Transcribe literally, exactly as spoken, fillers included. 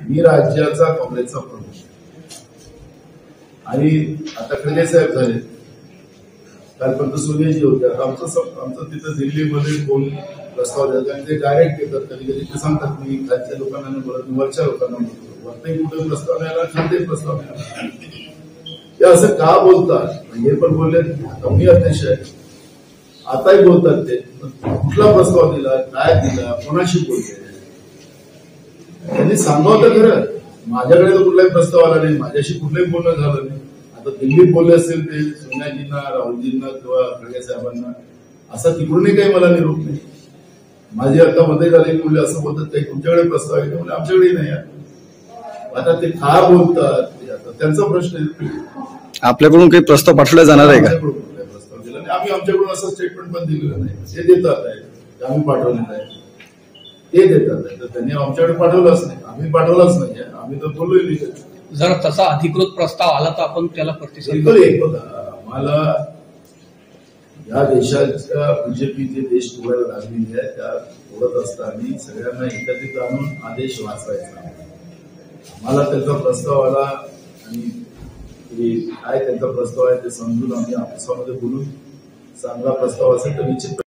मी राज्याचा काँग्रेसचा प्रमुख आणि आता खडगे साहेब झाले, कालपर्यंत सोनियाजी होत्या. आमचं आमचं तिथं दिल्लीमध्ये कोण प्रस्ताव देतात आणि ते डायरेक्ट येतात. कधी कधी ते सांगतात मी खालच्या लोकांना बोलत वरच्या लोकांना बोलतो. वरती कुठे प्रस्ताव मिळाला, खालते प्रस्ताव मिळाला. ते असं का बोलतात? हे पण बोलले कमी अध्यक्ष आहे, आताही बोलतात ते. कुठला प्रस्ताव दिला, काय दिला, कोणाशी बोलले, त्यांनी सांगावं तर खरं. माझ्याकडे तर कुठलाही प्रस्ताव आला नाही, माझ्याशी कुठलंही बोलणं झालं नाही. आता दिल्लीत बोलले असेल ते सोनियाजींना, राहुलजींना किंवा खडगे साहेबांना, असा तिकडूनही काही मला निरोप नाही. माझी आता मध्ये झालेली मुले असं बोलतात काही तुमच्याकडे प्रस्ताव आहे, म्हणजे आमच्याकडेही नाही. आता ते का बोलतात आता त्यांचा प्रश्न आहे. आपल्याकडून काही प्रस्ताव पाठवला जाणार आहे का? प्रस्ताव दिला नाही आम्ही, आमच्याकडून असं स्टेटमेंट पण दिलेलं नाही. ते देतात आहे आम्ही पाठवलेलं आहे, ते देतात आहे. तर त्यांनी आमच्याकडे पाठवलंच नाही, आम्ही पाठवलंच नाही. आम्ही तर बोललोय. जर तसा अधिकृत प्रस्ताव आला तर आपण त्याला प्रतिसाद एक बघा, आम्हाला या देशाच्या बीजेपी जे देश तोडायला लागलेली आहे त्या तोडत असताना सगळ्यांना एकत्रित आणून आदेश वाचवायचा. आम्हाला त्यांचा प्रस्ताव आला आणि काय त्यांचा प्रस्ताव आहे ते समजून आम्ही आपसामध्ये बोलून चांगला प्रस्ताव असेल तर निश्चित